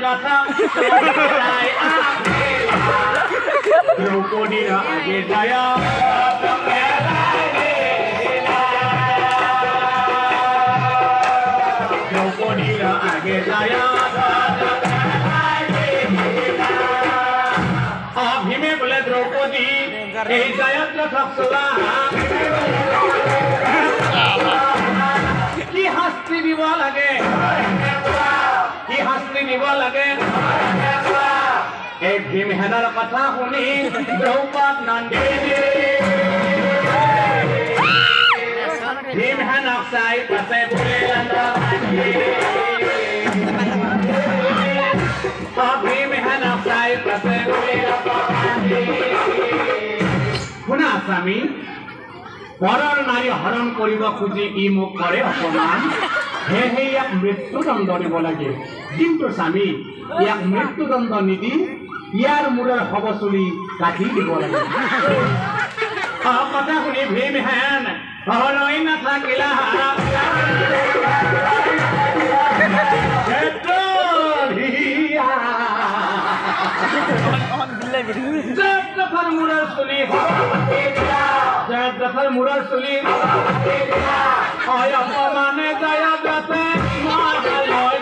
কথা দ্রৌপদীর আগে যায় দ্রৌপদীর আগে যায় ভীমে বলে দ্রৌপদী এই জয়ত্র সবসলা কি শাস্তি দিব লাগে কি শাস্তি দিব লাগে এই ভীমহেনৰ কথা শুনি দ্রৌপদ নন্দিনী ভীমহেনক চাই পাছে ভীমহেনক চাই পাছে শুনা স্বামী পৰৰ নাৰী হৰণ কৰিব খুজি ই মোক কৰে অপমান সেয়েহে ইয়াক মৃত্যুদণ্ড দিব লাগে কিন্তু স্বামী ইয়াক মৃত্যুদণ্ড নিদি ইয়াৰ মূৰৰ হবচুলি কাটি দিব লাগে কথা শুনি ভীমহেন ঘৰলৈ নাথাকিলা জয়দ্ৰথৰ মূৰৰ চুলি জয়দ্ৰথৰ মূৰৰ চুলি অপমানে জয়দ্ৰথে